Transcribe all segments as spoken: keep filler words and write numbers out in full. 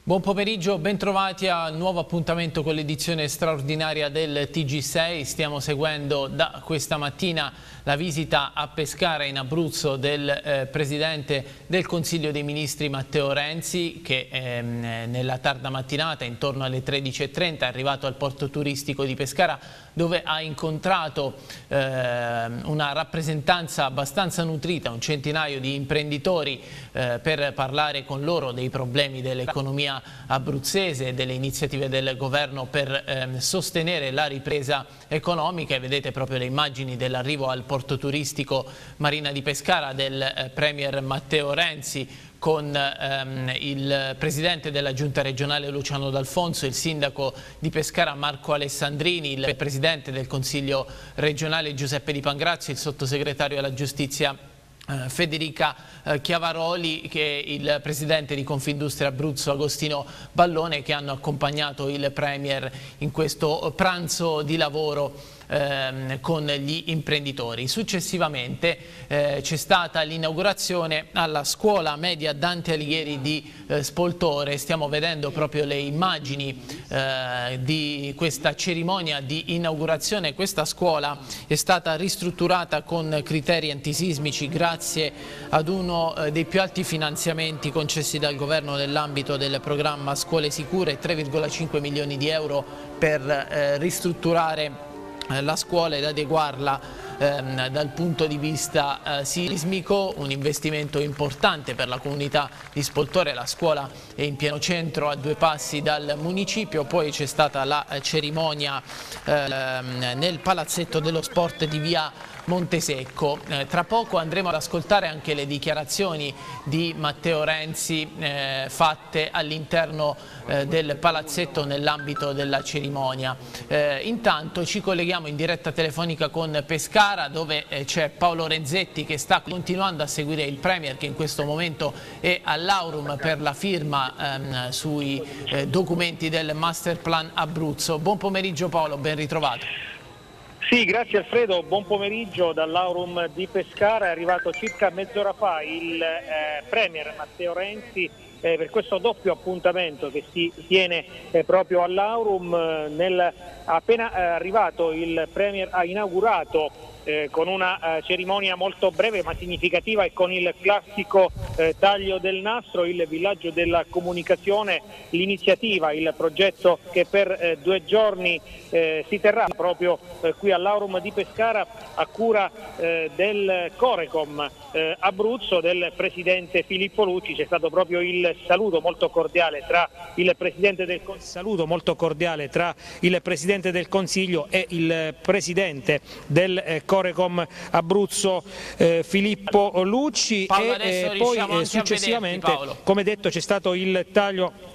Buon pomeriggio, bentrovati al nuovo appuntamento con l'edizione straordinaria del T G sei. Stiamo seguendo da questa mattina la visita a Pescara in Abruzzo del eh, Presidente del Consiglio dei Ministri Matteo Renzi, che ehm, nella tarda mattinata, intorno alle tredici e trenta, è arrivato al porto turistico di Pescara, dove ha incontrato eh, una rappresentanza abbastanza nutrita, un centinaio di imprenditori, eh, per parlare con loro dei problemi dell'economia abruzzese e delle iniziative del governo per ehm, sostenere la ripresa economica. E vedete proprio le immagini dell'arrivo al porto turistico Marina di Pescara del eh, Premier Matteo Renzi, con ehm, il Presidente della Giunta regionale Luciano D'Alfonso, il Sindaco di Pescara Marco Alessandrini, il Presidente del Consiglio regionale Giuseppe Di Pangrazio, il Sottosegretario alla Giustizia Federica Chiavaroli, che è il Presidente di Confindustria Abruzzo Agostino Ballone, che hanno accompagnato il Premier in questo pranzo di lavoro Ehm, con gli imprenditori. Successivamente eh, c'è stata l'inaugurazione alla scuola media Dante Alighieri di eh, Spoltore. Stiamo vedendo proprio le immagini eh, di questa cerimonia di inaugurazione. Questa scuola è stata ristrutturata con criteri antisismici grazie ad uno eh, dei più alti finanziamenti concessi dal governo nell'ambito del programma Scuole Sicure, tre virgola cinque milioni di euro per eh, ristrutturare la scuola ed adeguarla ehm, dal punto di vista eh, sismico, un investimento importante per la comunità di Spoltore. La scuola è in pieno centro, a due passi dal municipio. Poi c'è stata la cerimonia ehm, nel palazzetto dello sport di via Montesecco. Eh, tra poco andremo ad ascoltare anche le dichiarazioni di Matteo Renzi eh, fatte all'interno eh, del palazzetto nell'ambito della cerimonia. Eh, intanto ci colleghiamo in diretta telefonica con Pescara, dove eh, c'è Paolo Renzetti, che sta continuando a seguire il Premier, che in questo momento è all'Aurum per la firma ehm, sui eh, documenti del Master Plan Abruzzo. Buon pomeriggio Paolo, ben ritrovato. Sì, grazie Alfredo, buon pomeriggio dall'Aurum di Pescara. È arrivato circa mezz'ora fa il eh, Premier Matteo Renzi eh, per questo doppio appuntamento che si tiene eh, proprio all'Aurum. Eh, nel, appena eh, arrivato il Premier ha inaugurato eh, con una eh, cerimonia molto breve ma significativa e con il classico eh, taglio del nastro il villaggio della comunicazione, l'iniziativa, il progetto che per eh, due giorni eh, si terrà proprio eh, qui all'Aurum di Pescara a cura eh, del Corecom eh, Abruzzo, del Presidente Filippo Lucci. C'è stato proprio il saluto molto cordiale tra il Presidente del Consiglio, saluto molto cordiale tra il Presidente del Consiglio e il Presidente del eh, Corecom Abruzzo eh, Filippo Lucci. Paolo, e eh, poi eh, successivamente, vederti, come detto, c'è stato il taglio.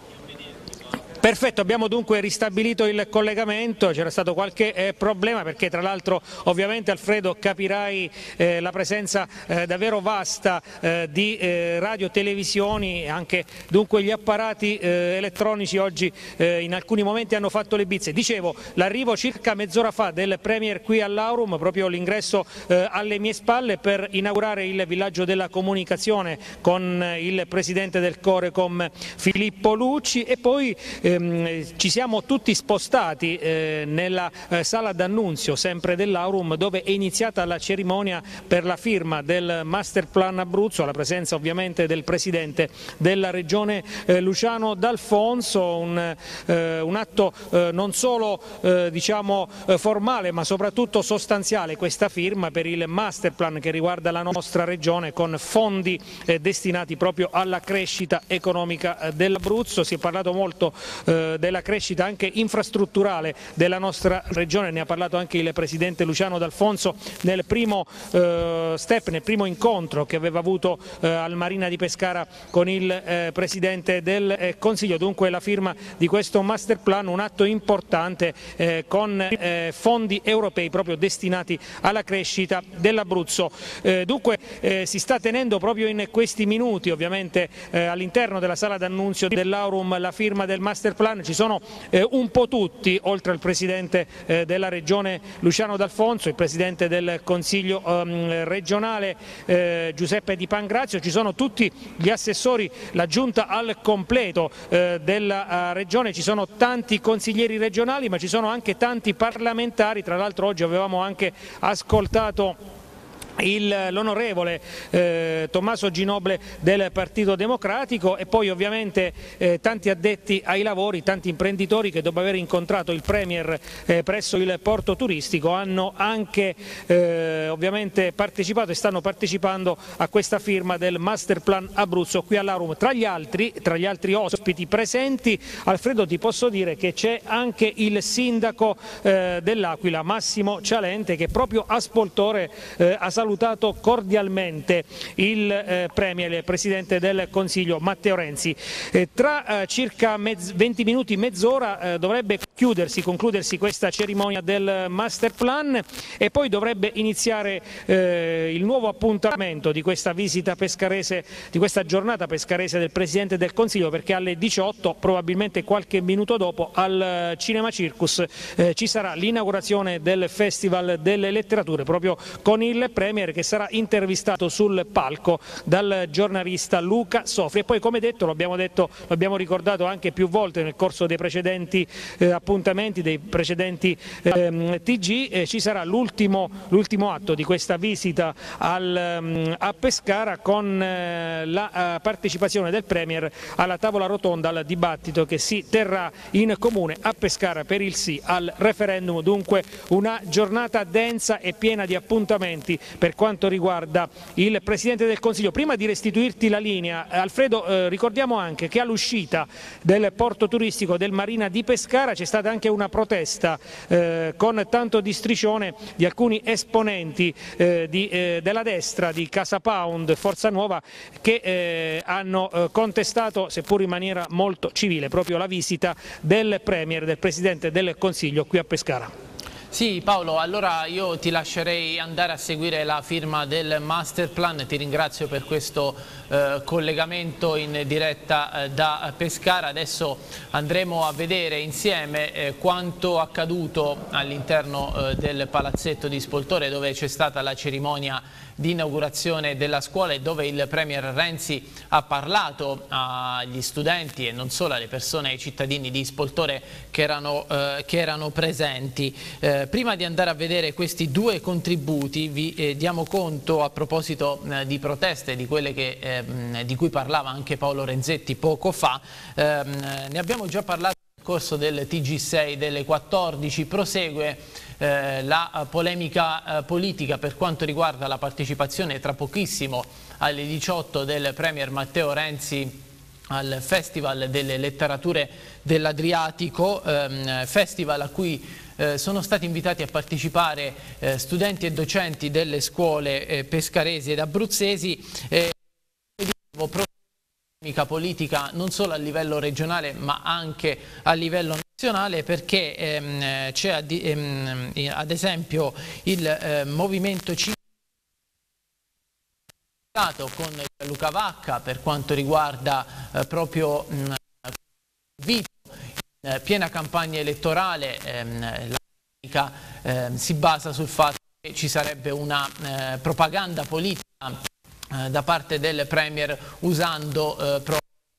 Perfetto, abbiamo dunque ristabilito il collegamento. C'era stato qualche eh, problema perché tra l'altro ovviamente Alfredo capirai eh, la presenza eh, davvero vasta eh, di eh, radio, televisioni, anche dunque gli apparati eh, elettronici oggi eh, in alcuni momenti hanno fatto le bizze. Dicevo, l'arrivo circa mezz'ora fa del Premier qui all'Aurum, proprio l'ingresso eh, alle mie spalle per inaugurare il villaggio della comunicazione con il Presidente del Corecom Filippo Lucci, e poi eh, ci siamo tutti spostati eh, nella eh, sala d'annunzio sempre dell'Aurum, dove è iniziata la cerimonia per la firma del Master Plan Abruzzo, alla presenza ovviamente del Presidente della Regione eh, Luciano D'Alfonso. Un, eh, un atto eh, non solo eh, diciamo eh, formale ma soprattutto sostanziale, questa firma per il Master Plan che riguarda la nostra regione, con fondi eh, destinati proprio alla crescita economica eh, dell'Abruzzo. Si è parlato molto eh, della crescita anche infrastrutturale della nostra regione, ne ha parlato anche il Presidente Luciano D'Alfonso nel primo eh, step, nel primo incontro che aveva avuto eh, al Marina di Pescara con il eh, Presidente del eh, Consiglio. Dunque la firma di questo Master Plan, un atto importante eh, con eh, fondi europei proprio destinati alla crescita dell'Abruzzo. Eh, dunque eh, si sta tenendo proprio in questi minuti ovviamente eh, all'interno della sala d'annunzio dell'Aurum la firma del Master master plan ci sono eh, un po' tutti, oltre al Presidente eh, della Regione Luciano D'Alfonso, il Presidente del Consiglio ehm, regionale eh, Giuseppe Di Pangrazio, ci sono tutti gli assessori, la giunta al completo eh, della uh, Regione, ci sono tanti consiglieri regionali ma ci sono anche tanti parlamentari, tra l'altro oggi avevamo anche ascoltato l'onorevole eh, Tommaso Ginoble del Partito Democratico e poi ovviamente eh, tanti addetti ai lavori, tanti imprenditori che dopo aver incontrato il Premier eh, presso il porto turistico hanno anche eh, ovviamente partecipato e stanno partecipando a questa firma del Master Plan Abruzzo qui all'Aurum. Tra gli altri, tra gli altri ospiti presenti, Alfredo, ti posso dire che c'è anche il sindaco eh, dell'Aquila, Massimo Cialente, che proprio a Spoltore eh, ha salutato cordialmente il eh, Premier, il Presidente del Consiglio Matteo Renzi. Eh, tra eh, circa venti minuti, mezz'ora eh, dovrebbe chiudersi, concludersi questa cerimonia del Master Plan e poi dovrebbe iniziare eh, il nuovo appuntamento di questa visita pescarese, di questa giornata pescarese del Presidente del Consiglio, perché alle diciotto, probabilmente qualche minuto dopo, al Cinema Circus eh, ci sarà l'inaugurazione del Festival delle Letterature proprio con il Premier, che sarà intervistato sul palco dal giornalista Luca Sofri. E poi, come detto, lo abbiamo detto, lo abbiamo ricordato anche più volte nel corso dei precedenti eh, appuntamenti, dei precedenti eh, T G, eh, ci sarà l'ultimo atto di questa visita al, um, a Pescara con eh, la uh, partecipazione del Premier alla tavola rotonda, al dibattito che si terrà in comune a Pescara per il sì al referendum. Dunque una giornata densa e piena di appuntamenti per quanto riguarda il Presidente del Consiglio. Prima di restituirti la linea, Alfredo, eh, ricordiamo anche che all'uscita del porto turistico del Marina di Pescara c'è stata anche una protesta eh, con tanto di striscione di alcuni esponenti eh, di, eh, della destra di Casa Pound, Forza Nuova, che eh, hanno eh, contestato, seppur in maniera molto civile, proprio la visita del Premier, del Presidente del Consiglio qui a Pescara. Sì, Paolo, allora io ti lascerei andare a seguire la firma del Master Plan, ti ringrazio per questo eh, collegamento in diretta eh, da Pescara. Adesso andremo a vedere insieme eh, quanto accaduto all'interno eh, del palazzetto di Spoltore, dove c'è stata la cerimonia di inaugurazione della scuola e dove il Premier Renzi ha parlato agli studenti e non solo, alle persone, ai cittadini di Spoltore che erano, eh, che erano presenti. Eh, prima di andare a vedere questi due contributi vi eh, diamo conto, a proposito eh, di proteste, di quelle che, eh, di cui parlava anche Paolo Renzetti poco fa, eh, ne abbiamo già parlato nel corso del T G sei delle quattordici, prosegue Eh, la polemica eh, politica per quanto riguarda la partecipazione tra pochissimo alle diciotto del Premier Matteo Renzi al Festival delle Letterature dell'Adriatico, ehm, festival a cui eh, sono stati invitati a partecipare eh, studenti e docenti delle scuole eh, pescaresi ed abruzzesi. Eh, politica non solo a livello regionale ma anche a livello nazionale, perché ehm, c'è ad, ehm, ad esempio il eh, Movimento cinque con Luca Vacca per quanto riguarda eh, proprio mh, in eh, piena campagna elettorale. Ehm, la politica eh, si basa sul fatto che ci sarebbe una eh, propaganda politica da parte del Premier usando eh, pro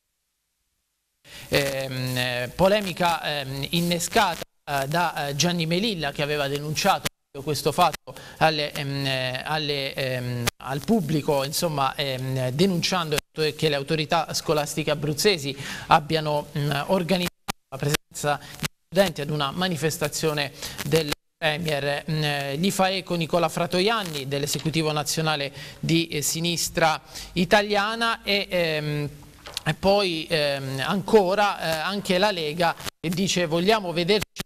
eh, polemica eh, innescata eh, da eh, Gianni Melilla, che aveva denunciato questo fatto alle, ehm, alle, ehm, al pubblico, insomma, ehm, denunciando che le autorità scolastiche abruzzesi abbiano mh, organizzato la presenza di studenti ad una manifestazione del Premier. Gli fa eco Nicola Fratoianni dell'esecutivo nazionale di eh, sinistra italiana e, ehm, e poi ehm, ancora eh, anche la Lega, che dice vogliamo vederci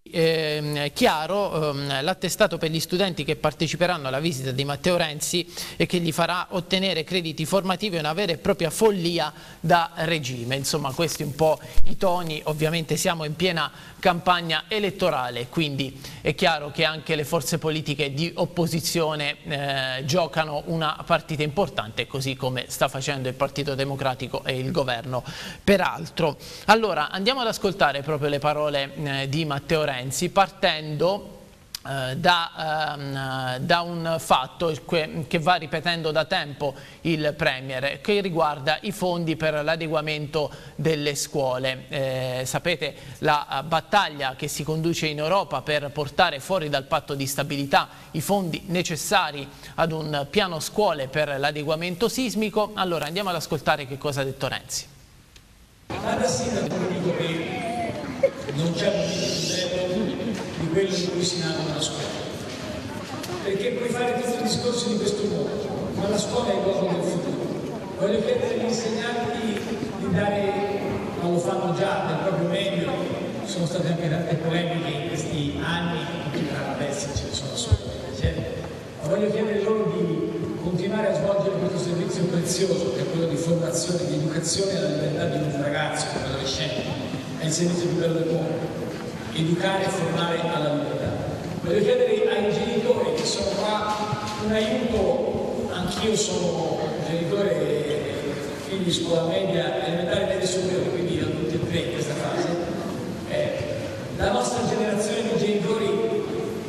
Eh, chiaro ehm, l'attestato per gli studenti che parteciperanno alla visita di Matteo Renzi e che gli farà ottenere crediti formativi è una vera e propria follia da regime. Insomma, questi un po' i toni. Ovviamente siamo in piena campagna elettorale, quindi è chiaro che anche le forze politiche di opposizione eh, giocano una partita importante, così come sta facendo il Partito Democratico e il governo peraltro. Allora andiamo ad ascoltare proprio le parole eh, di Matteo Renzi, partendo eh, da, ehm, da un fatto che, che va ripetendo da tempo il Premier, che riguarda i fondi per l'adeguamento delle scuole. Eh, sapete la battaglia che si conduce in Europa per portare fuori dal patto di stabilità i fondi necessari ad un piano scuole per l'adeguamento sismico. Allora andiamo ad ascoltare che cosa ha detto Renzi. Cada sindaco dico che non c'è motivo di quello in cui si inaugura una scuola, perché puoi fare tutti i discorsi di questo mondo, ma la scuola è il luogo del futuro. Voglio chiedere agli insegnanti di dare, ma lo fanno già del proprio meglio, ci sono state anche tante polemiche in questi anni, adesso ce ne sono assolutamente, ma voglio chiedere loro di continuare a svolgere questo servizio prezioso, che è quello di formazione, di educazione alla libertà di un ragazzo, di un adolescente, è il servizio più bello del mondo. Educare e formare alla libertà. Voglio chiedere ai genitori che sono qua un aiuto, anch'io sono genitore, figli di scuola media, elementare, media superiore, quindi da tutti e tre in questa fase. Eh, la nostra generazione di genitori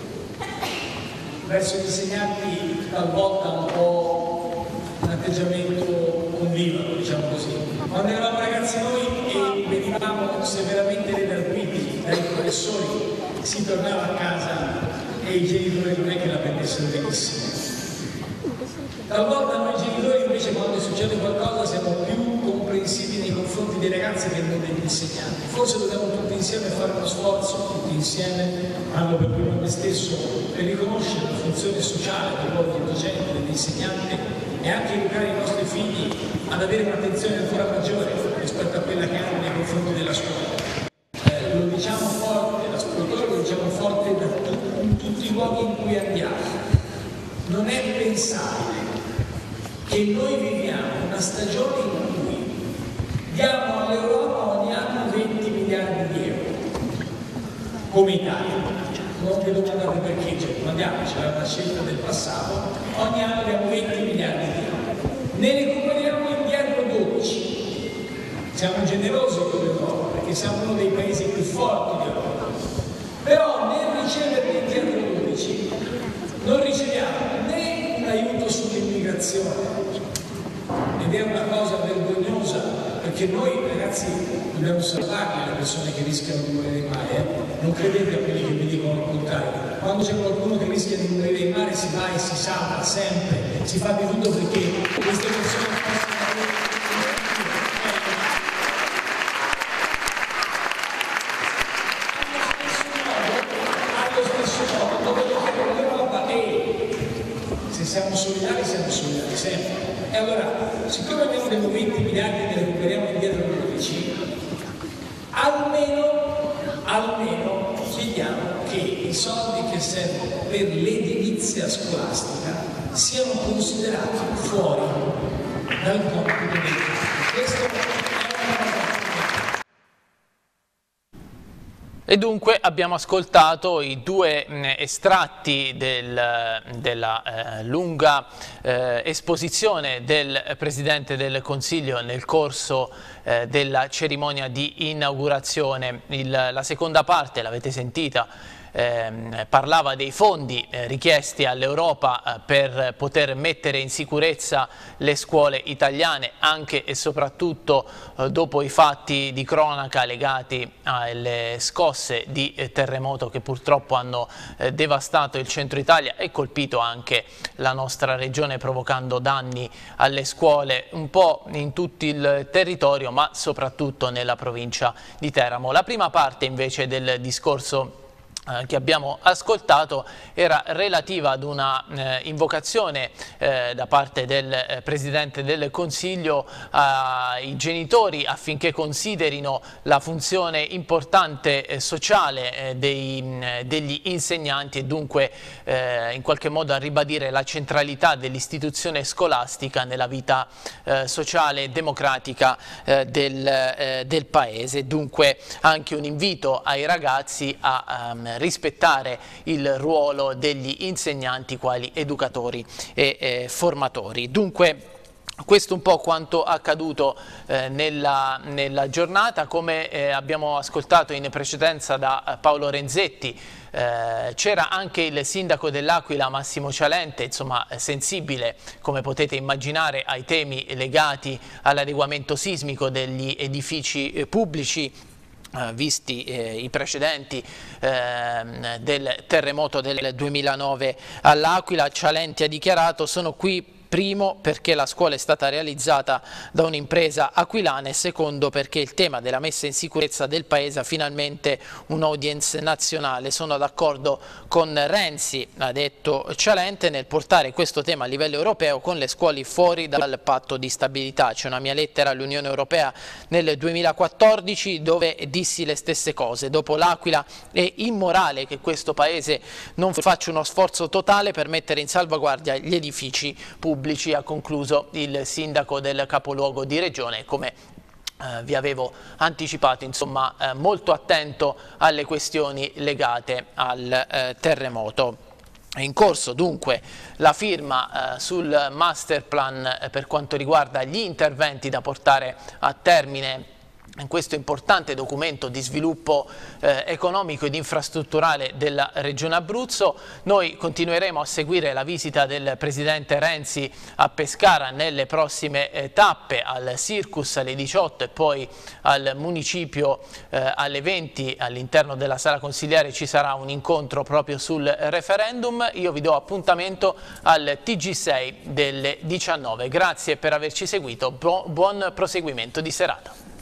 verso gli insegnanti talvolta un po' un atteggiamento convivano, diciamo così. Quando eravamo ragazzi noi e venivamo severamente redarguiti dai professori, si tornava a casa e i genitori non è che la prendessero benissimo. Talvolta noi genitori invece quando succede qualcosa siamo più comprensivi nei confronti dei ragazzi che non degli insegnanti. Forse dobbiamo tutti insieme fare uno sforzo, tutti insieme, parlo per primo me stesso, per riconoscere la funzione sociale del ruolo del docente, dell'insegnante e anche educare i nostri figli ad avere un'attenzione ancora maggiore rispetto a quella che hanno nei confronti della scuola. Eh, lo diciamo forte, l'ascoltatore lo diciamo forte da tutti, in tutti i luoghi in cui andiamo. Non è pensabile che noi viviamo una stagione in cui diamo all'Europa ogni anno venti miliardi di euro, come Italia. Non vi domandate perché, cioè, domandiamoci, era una scelta del passato, ogni anno diamo venti miliardi di euro. Ne recuperiamo indietro dodici. Siamo generosi con l'Europa, perché siamo uno dei paesi più forti d'Europa. Però nel ricevere indietro dodici non riceviamo né un aiuto sull'immigrazione, ed è una cosa vergognosa, perché noi ragazzi dobbiamo salvarle le persone che rischiano di morire in mare, eh? Non credete a quelli che vi dicono il contrario. Quando c'è qualcuno che rischia di morire in mare si va e si salva sempre, si fa di tutto perché queste persone possano avere allo stesso modo, dove l'Europa è, se siamo solidari siamo solidari sempre. E allora, siccome abbiamo dei venti miliardi e ne recuperiamo indietro dodici, almeno, almeno chiediamo che i soldi che servono per l'edilizia scolastica siano considerati fuori dal compito del Questo è una cosa. E dunque abbiamo ascoltato i due mh, estratti del, della eh, lunga eh, esposizione del Presidente del Consiglio nel corso eh, della cerimonia di inaugurazione. Il, la seconda parte, l'avete sentita, Eh, parlava dei fondi eh, richiesti all'Europa eh, per poter mettere in sicurezza le scuole italiane, anche e soprattutto eh, dopo i fatti di cronaca legati alle scosse di eh, terremoto che purtroppo hanno eh, devastato il centro Italia e colpito anche la nostra regione, provocando danni alle scuole un po' in tutto il territorio, ma soprattutto nella provincia di Teramo. La prima parte invece del discorso che abbiamo ascoltato era relativa ad una eh, invocazione eh, da parte del eh, Presidente del Consiglio ai genitori affinché considerino la funzione importante eh, sociale eh, dei, mh, degli insegnanti e dunque eh, in qualche modo a ribadire la centralità dell'istituzione scolastica nella vita eh, sociale e democratica eh, del, eh, del Paese. Dunque anche un invito ai ragazzi a um, rispettare il ruolo degli insegnanti quali educatori e eh, formatori. Dunque questo un po' quanto accaduto eh, nella, nella giornata. Come eh, abbiamo ascoltato in precedenza da eh, Paolo Renzetti, eh, c'era anche il sindaco dell'Aquila Massimo Cialente, insomma sensibile, come potete immaginare, ai temi legati all'adeguamento sismico degli edifici eh, pubblici. Uh, visti eh, i precedenti eh, del terremoto del duemilanove all'Aquila, Cialente ha dichiarato: sono qui primo perché la scuola è stata realizzata da un'impresa aquilana e secondo perché il tema della messa in sicurezza del paese ha finalmente un'audience nazionale. Sono d'accordo con Renzi, ha detto Cialente, nel portare questo tema a livello europeo con le scuole fuori dal patto di stabilità. C'è una mia lettera all'Unione Europea nel duemilaquattordici dove dissi le stesse cose. Dopo l'Aquila è immorale che questo paese non faccia uno sforzo totale per mettere in salvaguardia gli edifici pubblici. Ha concluso il sindaco del capoluogo di regione, come eh, vi avevo anticipato, insomma eh, molto attento alle questioni legate al eh, terremoto. È in corso dunque la firma eh, sul master plan eh, per quanto riguarda gli interventi da portare a termine in questo importante documento di sviluppo eh, economico ed infrastrutturale della Regione Abruzzo. Noi continueremo a seguire la visita del Presidente Renzi a Pescara nelle prossime eh, tappe, al Circus alle diciotto e poi al Municipio eh, alle venti. All'interno della sala consigliare ci sarà un incontro proprio sul referendum. Io vi do appuntamento al T G sei delle diciannove. Grazie per averci seguito, buon proseguimento di serata.